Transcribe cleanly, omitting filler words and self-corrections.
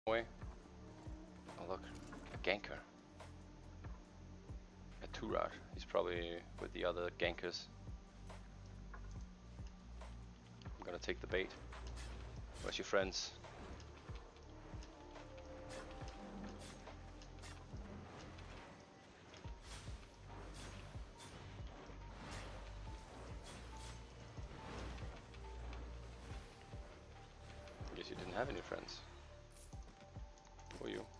Boy. Oh look, a ganker. A two-rod. He's probably with the other gankers. I'm gonna take the bait. Where's your friends? I guess you didn't have any friends. Who are you?